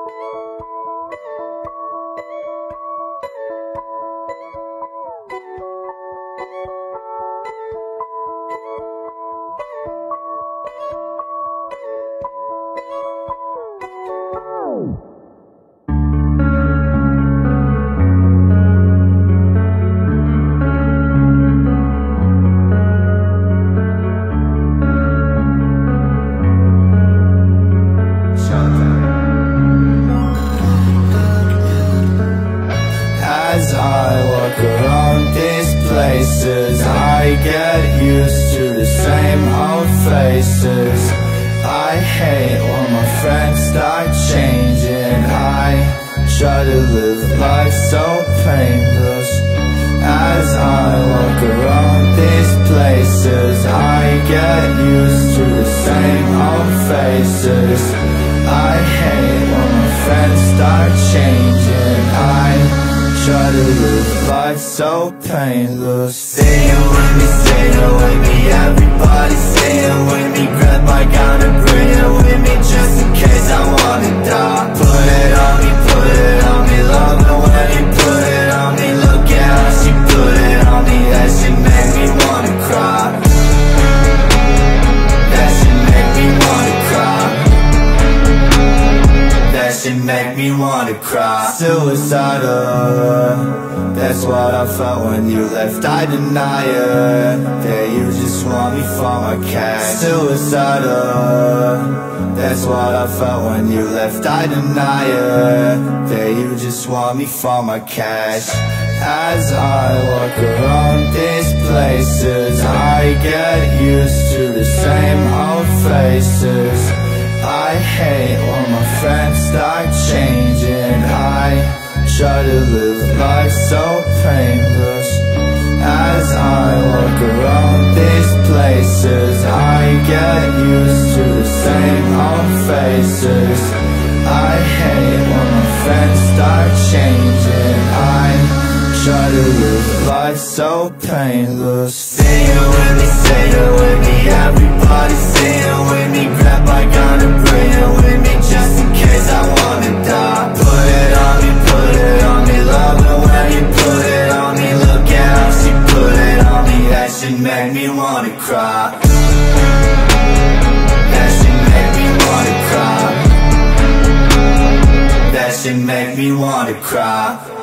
As I walk around these places, I get used to the same old faces. I hate when my friends start changing. I try to live life so painless. As I walk around these places, I get used to the same old faces. I hate when my friends start changing. I try to live life so painless. Say it with me, say it with me. Everybody say it with me. Grab my gun and bring it with me, just in case I wanna die. Put it on me, put it on me. Love it when you put it on me. Look at how she put it on me. That shit make me wanna cry. That shit make me wanna cry. That shit make me wanna cry. Suicidal, that's what I felt when you left. I deny it, that you just want me for my cash. Suicidal, that's what I felt when you left. I deny it, that you just want me for my cash. As I walk around these places, I get used to the same old faces. I hate when my friends start changing. I try to live life so painless. As I walk around these places, I get used to the same old faces. I hate when my friends start changing. I try to live life so painless. Say it with me, say it with me. Everybody say it with me. Grab my gun and bring it with me, just in case I wanna die. Put it on me, put it on me. Love it when you put it on me. Look at how she put it on me. That shit make me wanna cry. That shit make me wanna cry. That shit make me wanna cry.